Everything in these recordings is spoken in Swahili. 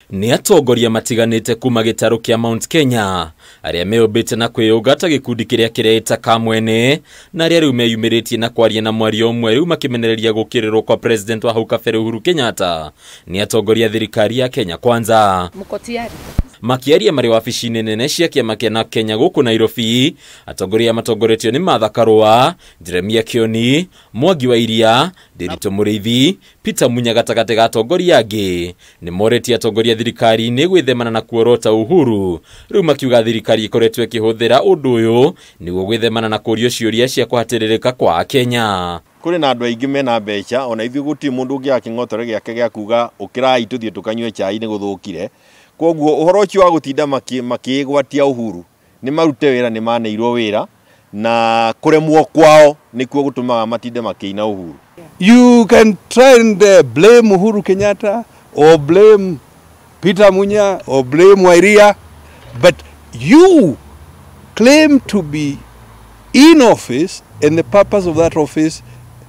Ni atongoria matiganite kuma gitaru kia Mount Kenya aria meobete na KWIHUGA ta gikundi kiria kireita kamwene na aria riu meyumiritie na kwaria na mwario umwe riu makimenereria gukirirwo kwa president wa hau kabere Uhuru Kenyatta. Ni atongoria thirikari ya Kenya Kwanza. Mukotiari Makiaria mari wabici nene cia kiama kia Kenya guku Nairobi, atongoria matongoretio ni Martha Karua, Jeremia Kioni, Mwangi wa Iria, Nderitu Muriithi, Peter Munya gatagate ga atongoria angi. Ni moretie atongoria thirikari ni gwithemana na kuorota Uhuru. Riu makiuga thirikari ikoretwo ikihuthira undu uyu niguo gwithemana na kurio ciuria cia kuhatiririka kwa Kenya. Kuri na andu aingi mena mbeca ona ithu guti mundu ungi akingotore giake gia kuga ukirai tuthie tukanywe chai ni guthukire. Koguo uhoro ucio wa gutinda makigwatia Uhuru ni marute wira ni maneirwo wira na kuremwo kwao nikuo gutumaga matinde makiina Uhuru. You can try and blame Uhuru Kenyatta or blame Peter Munya or blame Wairia, but you claim to be in office and the purpose of that office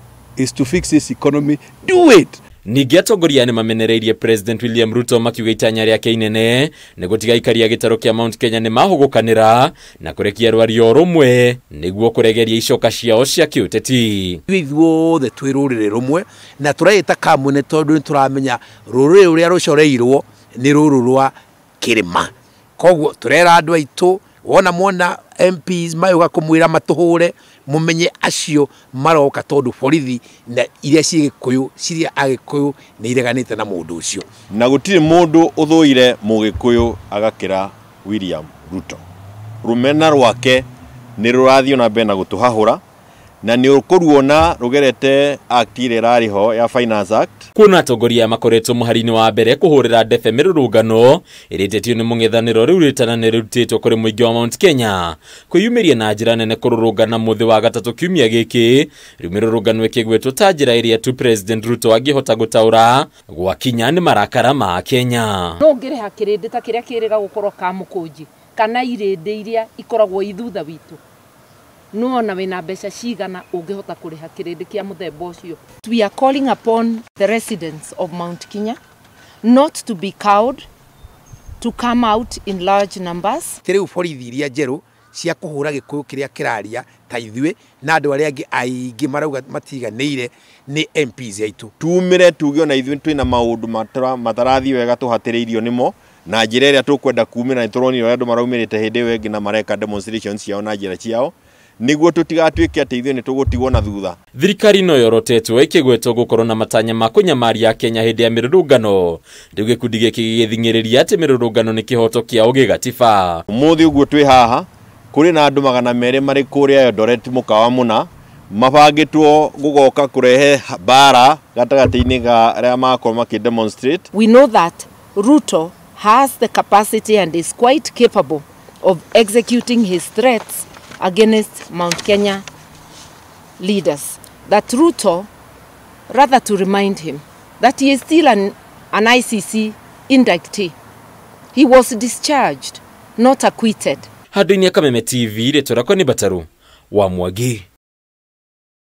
is to fix this economy. Do it. Ningi atongoria ni mamenereirie President William Ruto makiuga itanya riake inene ni gutiga ikaria gitaru kia Mount Kenya ni mahugukanira na kurekia rwario rumwe niguo kuregeria icoka ciao cia kiuteti. Ithuothe twirurire rumwe na turaita kamune tondu ni turamenya rurire uria rucoreirwo ni ruru rwa kirima. Koguo turera andu aitu wona mona MPs mayuga kumwira matuhure mumenye acio maroka tondu borithi na iria cigikuyu ciria agikuyu ni ireganite na mundu ucio na gutiri mundu uthuire mugikuyu agakira William Ruto. Rumena rwake ni rurathio na mbere na gutuhahura na ni ukuruona rugerete act ire rariho ya Finance Act. Kuna atongoria makoretwo muharini wa mbere kuhurira ndefe mirurungano iritetio ni mung'ethaniro riu ritanane rirutitwo kuri muingi wa Mount Kenya kwiyumiria na njira nene kururungana muthi wa gatatu kiumia giki. Riu mirurungano ikigwetwo ta njira iria tu President Ruto angihota gutaura gwakinya ni marakara ma Kenya. no ngireha kirindi ta kiria kiriga gukorwo ka mukunji kana irindi iria ikoragwo ithutha witu no ona wina mbeca cigana ungihota kuriha kirindi kia muthemba ucio. We are calling upon the residents of Mount Kenya not to be cowed, to come out in large numbers. Riu borithi iria njeru cia kuhura gikuyu kiria kiraria ta ithue na andu aria angi aingi marauga matiganĩire ni MPs aitu. Tumire tugio na ithu twina maundu matarathi wega tuhatiriirio nimo na njira iria tukwenda kumira ni turoni andu maraumirite hindi wengi na mareka demonstrations ciao na njira ciao niguo tutigatuike ati ithu ni tugutigwo na thutha. Thirikari no yorotetwo ikigwetwo gukorwo na matanya ma kunyamaria Kenya hindi ya mirurungano. Riu gikundi giki gigithingiriria ati mirurungano ni kihoto kiao gigatiba. Umuthi uguo twi haha kuri na andu 200 mari kuria Eldoret mukawa muna mabangitwo gugoka kurehe bara gatagati-ini ga aria makorwo makidemonstrate. We know that Ruto has the capacity and is quite capable of executing his threats against Mount Kenya leaders. That Ruto, rather to remind him that he is still an ICC indictee. He was discharged, not acquitted. Handu-ini ya Kameme TV, retora kwa ni Bataru wa Mwagi.